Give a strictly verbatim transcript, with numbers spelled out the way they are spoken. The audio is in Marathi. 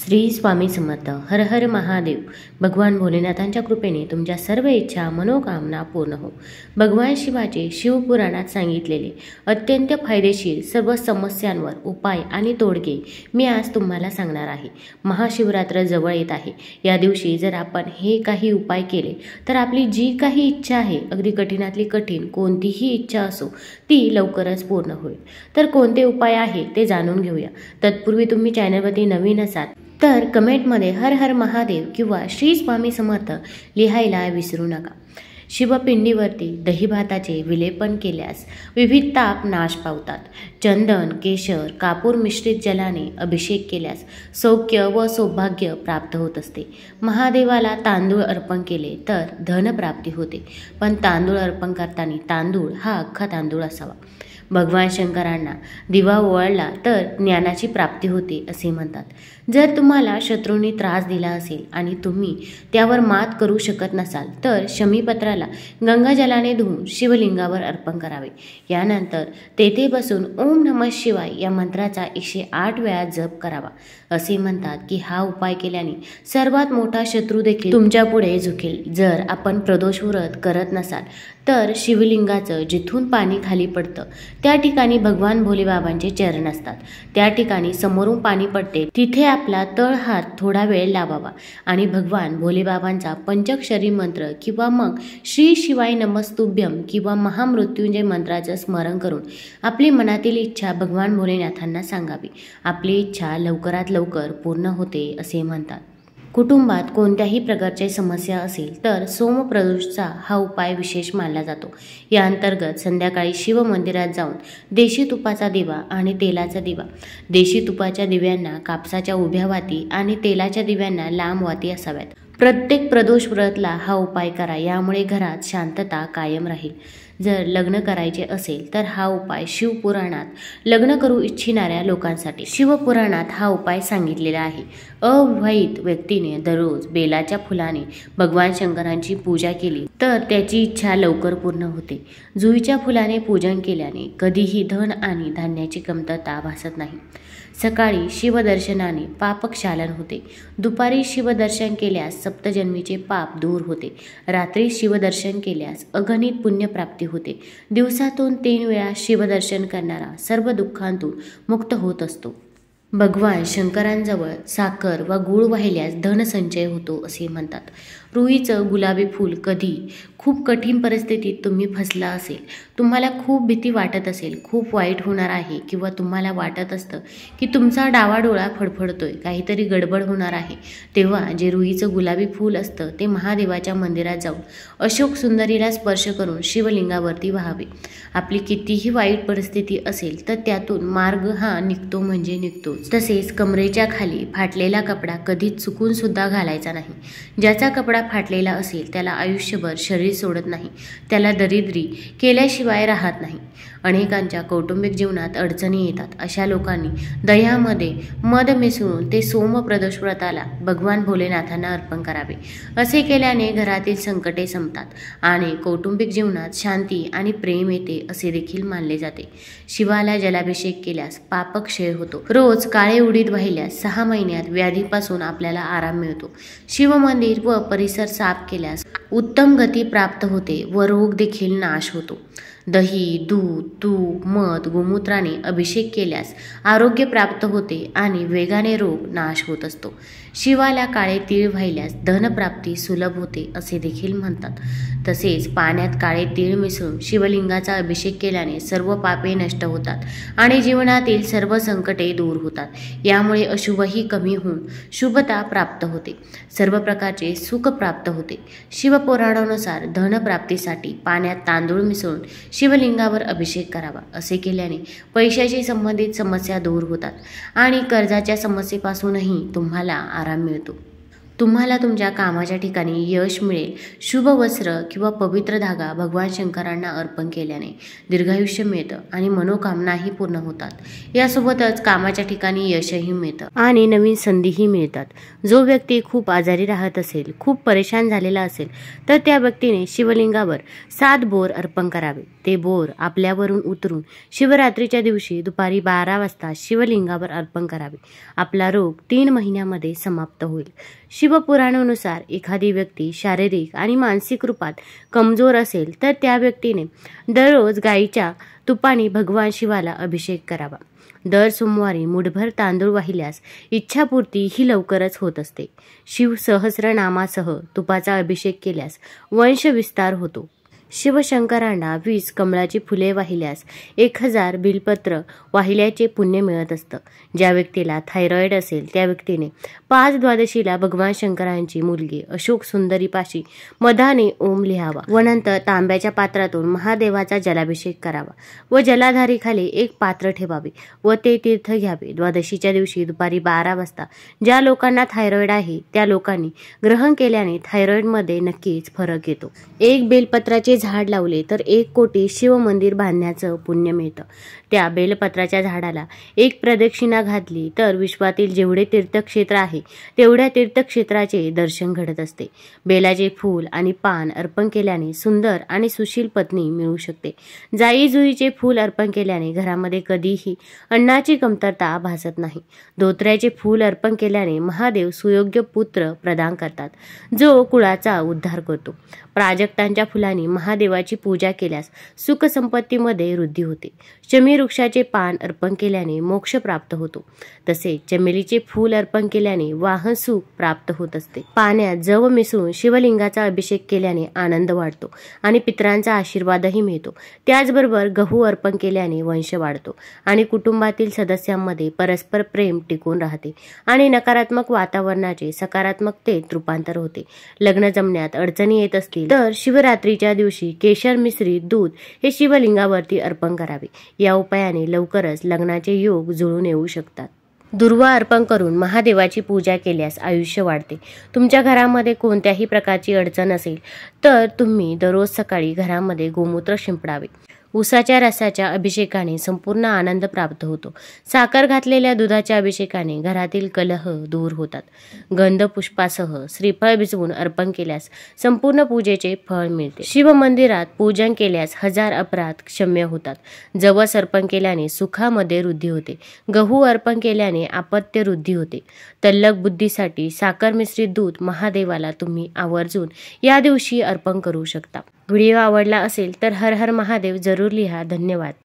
श्री स्वामी समर्थ. हर हर महादेव. भगवान भोलेनाथांच्या कृपेने तुमच्या सर्व इच्छा मनोकामना पूर्ण हो. भगवान शिवाचे शिवपुराणात सांगितलेले अत्यंत फायदेशीर सर्व समस्यांवर उपाय आणि तोडगे मी आज तुम्हाला सांगणार आहे. महाशिवरात्र जवळ येत आहे. या दिवशी जर आपण हे काही उपाय केले तर आपली जी काही इच्छा आहे, अगदी कठीणातली कठीण कोणतीही इच्छा असो, ती लवकरच पूर्ण होईल. तर कोणते उपाय आहे ते जाणून घेऊया. तत्पूर्वी तुम्ही चॅनलवरती नवीन असाल तर कमेंटमध्ये हर हर महादेव किंवा श्री स्वामी समर्थ लिहायला विसरू नका. शिवपिंडीवरती दहीभाताचे विलेपन केल्यास विविध ताप नाश पावतात. चंदन, केशर, कापूर मिश्रित जलाने अभिषेक केल्यास सौख्य व सौभाग्य प्राप्त होत असते. महादेवाला तांदूळ अर्पण केले तर धनप्राप्ती होते, पण तांदूळ अर्पण करताना तांदूळ हा अख्खा तांदूळ असावा. भगवान शंकरांना दिवा ओवाळला तर ज्ञानाची प्राप्ती होते असे म्हणतात. जर तुम्हाला शत्रूंनी त्रास दिला असेल आणि तुम्ही त्यावर मात करू शकत नसाल तर शमीपत्राला गंगाजलाने धुवून शिवलिंगावर अर्पण करावे. यानंतर तेथे बसून ओम नमः शिवाय या मंत्राचा एकशे आठ वेळा जप करावा. असे म्हणतात की हा उपाय केल्याने सर्वात मोठा शत्रू देखील तुमच्या पुढे झुकेल. जर आपण प्रदोष व्रत करत नसाल तर शिवलिंगाचं जिथून पाणी खाली पडतं त्या ठिकाणी भगवान भोलेबाबांचे चरण असतात. त्या ठिकाणी समोरून पाणी पडते तिथे आपला तळ हात थोडा वेळ लावावा आणि भगवान भोलेबाबांचा पंचाक्षरी मंत्र किंवा मग श्री शिवाय नमस्तुभ्यम किंवा महामृत्युंजय मंत्राचं स्मरण करून आपली मनातील इच्छा भगवान भोलेनाथांना सांगावी. आपली इच्छा लवकरात लवकर पूर्ण होते असे म्हणतात. कुटुंबात कोणत्याही प्रकारची समस्या असेल तर सोमप्रदोषचा हा उपाय विशेष मानला जातो. या अंतर्गत संध्याकाळी शिव मंदिरात जाऊन देशी तुपाचा दिवा आणि तेलाचा दिवा, देशी तुपाच्या दिव्यांना कापसाच्या उभ्या वाती आणि तेलाच्या दिव्यांना लांब वाती असाव्यात. प्रत्येक प्रदोष व्रतला हा उपाय करा. यामुळे घरात शांतता कायम राहील. जर लग्न करायचे असेल तर हा उपाय शिवपुराणात लग्न करू इच्छिणाऱ्या लोकांसाठी शिवपुराणात हा उपाय सांगितलेला आहे. अविवाहित व्यक्तीने दररोज बेलाच्या फुलाने भगवान शंकरांची पूजा केली तर त्याची इच्छा लवकर पूर्ण होते. जुईच्या फुलाने पूजन केल्याने कधीही धन आणि धान्याची कमतरता भासत नाही. सकाळी शिवदर्शनाने पापक्षालन होते. दुपारी शिवदर्शन केल्यास सप्तजन्मीचे पाप दूर होते. रात्री शिवदर्शन केल्यास अगणित पुण्यप्राप्ती होते. दिवसातून तीन वेळा शिवदर्शन करणारा सर्व दुःखांतून मुक्त होत असतो. भगवान शंकरांजवळ साखर व गूळ वाहिल्यास धनसंचय होतो असे म्हणतात. रुईचं गुलाबी फूल कधी खूप कठीण परिस्थितीत तुम्ही फसला असेल, तुम्हाला खूप भीती वाटत असेल, खूप वाईट होणार आहे किंवा तुम्हाला वाटत असतं की तुमचा डावा डोळा फडफडतोय, काहीतरी गडबड होणार आहे, तेव्हा जे रुईचं गुलाबी फूल असतं ते महादेवाच्या मंदिरात जाऊन अशोक सुंदरीला स्पर्श करून शिवलिंगावरती व्हावे. आपली कितीही वाईट परिस्थिती असेल तर त्यातून मार्ग हा निघतो म्हणजे निघतो. तसेच कमरेच्या खाली फाटलेला कपडा कधीच चुकून सुद्धा घालायचा नाही. ज्याचा कपडा फाटलेला असेल त्याला आयुष्यभर शरीर सोडत नाही, त्याला दरिद्री केल्याशिवाय राहत नाही. अनेकांच्या कौटुंबिक जीवनात अडचणी येतात. अशा लोकांनी दह्यामध्ये मध मिसळून ते सोमप्रदोष व्रताला भगवान भोलेनाथांना अर्पण करावे. असे केल्याने घरातील संकटे संपतात आणि कौटुंबिक जीवनात शांती आणि प्रेम येते असे देखील मानले जाते. शिवाला जलाभिषेक केल्यास पापक्षय होतो. रोज काळे उडीद वाहिल्यास सहा महिन्यात व्याधीपासून आपल्याला आराम मिळतो. शिवमंदिर व परिसर साफ केल्यास उत्तम गती प्राप्त होते व रोग देखील नाश होतो. दही, दूध, तूप, मध, गोमूत्राने अभिषेक केल्यास आरोग्य प्राप्त होते आणि वेगाने रोग नाश होत असतो. शिवाला काळे तीळ वाहिल्यास धनप्राप्ती सुलभ होते असे देखील म्हणतात. तसेच पाण्यात काळे तीळ मिसळून शिवलिंगाचा अभिषेक केल्याने सर्व पापे नष्ट होतात आणि जीवनातील सर्व संकटे दूर होतात. यामुळे अशुभही कमी होऊन शुभता प्राप्त होते. सर्व प्रकारचे सुख प्राप्त होते. शिवपुराणानुसार धनप्राप्तीसाठी पाण्यात तांदूळ मिसळून शिवलिंगावर अभिषेक करावा. असे केल्याने पैशाशी संबंधित समस्या दूर होतात आणि कर्जाच्या समस्येपासूनही तुम्हाला आराम मिळतो. तुम्हाला तुमच्या कामाच्या ठिकाणी यश मिळेल. शुभ वस्त्र किंवा पवित्र धागा भगवान शंकरांना अर्पण केल्याने दीर्घायुष्य मिळतं आणि मनोकामनाही पूर्ण होतात. यासोबतच कामाच्या ठिकाणी यशही मिळतं आणि नवीन संधीही मिळतात. जो व्यक्ती खूप आजारी राहत असेल, खूप परेशान झालेला असेल, तर त्या व्यक्तीने शिवलिंगावर सात बोर अर्पण करावे. ते बोर आपल्यावरून उतरून शिवरात्रीच्या दिवशी दुपारी बारा वाजता शिवलिंगावर अर्पण करावे. आपला रोग तीन महिन्यामध्ये समाप्त होईल. शिवपुराणानुसार एखादी व्यक्ती शारीरिक आणि मानसिक रूपात कमजोर असेल तर त्या व्यक्तीने दररोज गाईच्या तुपाने भगवान शिवाला अभिषेक करावा. दर सोमवारी मुठभर तांदूळ वाहिल्यास इच्छापूर्ती ही लवकरच होत असते. शिव सहस्रनामासह तुपाचा अभिषेक केल्यास वंशविस्तार होतो. शिवशंकरांना वीस कमळाची फुले वाहिल्यास एक हजार बिलपत्र वाहिल्याचे पुण्य मिळत असतं. ज्या व्यक्तीला थायरॉइड असेल त्या व्यक्तीने पाच द्वादशीला भगवान शंकरांची मुलगी अशोक सुंदरीपाशी मधाने ओम लिहावा व नंतर तांब्याच्या पात्रातून महादेवाचा जलाभिषेक करावा व जलाधारीखाली एक पात्र ठेवावे व ते तीर्थ घ्यावे. द्वादशीच्या दिवशी दुपारी बारा वाजता ज्या लोकांना थायरॉइड आहे त्या लोकांनी ग्रहण केल्याने थायरॉइडमध्ये नक्कीच फरक येतो. एक बेलपत्राचे झाड लावले तर एक कोटी शिव मंदिर बांधण्याचं पुण्य मिळतं. त्या बेलपत्राच्या झाडाला एक प्रदक्षिणा घातली तर विश्वातील जेवढे तीर्थक्षेत्र आहे तेवढ्या तीर्थक्षेत्राचे दर्शन घडत असते. बेलाचे फूल आणि पान अर्पण केल्याने सुंदर आणि सुशील पत्नी मिळू शकते. जाई जुईचे फूल अर्पण केल्याने घरामध्ये कधीही अन्नाची कमतरता भासत नाही. धोत्र्याचे फूल अर्पण केल्याने महादेव सुयोग्य पुत्र प्रदान करतात, जो कुळाचा उद्धार करतो. प्राजक्तांच्या फुलांनी महादेवाची पूजा केल्यास सुख संपत्तीमध्ये वृद्धी होते. शमी वृक्षाचे पान अर्पण केल्याने मोक्ष प्राप्त होतो. तसेच चमेलीचे फूल अर्पण केल्याने वाहन सुख प्राप्त होत असते. पाण्यात जव मिसळून शिवलिंगाचा अभिषेक केल्याने आनंद वाढतो आणि पितरांचा आशीर्वादही मिळतो. त्याचबरोबर गहू अर्पण केल्याने वंश वाढतो आणि कुटुंबातील सदस्यांमध्ये परस्पर प्रेम टिकून राहते आणि नकारात्मक वातावरणाचे सकारात्मकतेत रूपांतर होते. लग्न जमण्यात अडचणी येत असतील तर शिवरात्रीच्या दिवशी केशर मिश्रित दूध हे शिवलिंगावरती अर्पण करावे. या उपायाने लवकरच लग्नाचे योग जुळून येऊ शकतात. दुर्वा अर्पण करून महादेवाची पूजा केल्यास आयुष्य वाढते. तुमच्या घरामध्ये कोणत्याही प्रकारची अडचण असेल तर तुम्ही दररोज सकाळी घरामध्ये गोमूत्र शिंपडावे. उसाच्या रसाच्या अभिषेकाने संपूर्ण आनंद प्राप्त होतो. साखर घातलेल्या दुधाच्या अभिषेकाने घरातील कलह दूर होतात. गंध पुष्पासह श्रीफळ भिजवून अर्पण केल्यास संपूर्ण पूजेचे फळ मिळते. शिव मंदिरात पूजन केल्यास हजार अपराध क्षम्य होतात. जवस अर्पण केल्याने सुखामध्ये वृद्धी होते. गहू अर्पण केल्याने अपत्य वृद्धी होते. तल्लख बुद्धीसाठी साखर मिश्रित दूध महादेवाला तुम्ही आवर्जून या दिवशी अर्पण करू शकता. व्हिडिओ आवडला असेल तर हर हर महादेव जरूर लिहा. धन्यवाद.